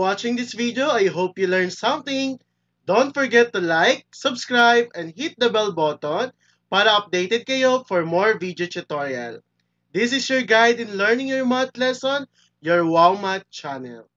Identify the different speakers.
Speaker 1: watching this video. I hope you learned something. Don't forget to like, subscribe, and hit the bell button para updated kayo for more video tutorial. This is your guide in learning your math lesson, your Wow Math channel.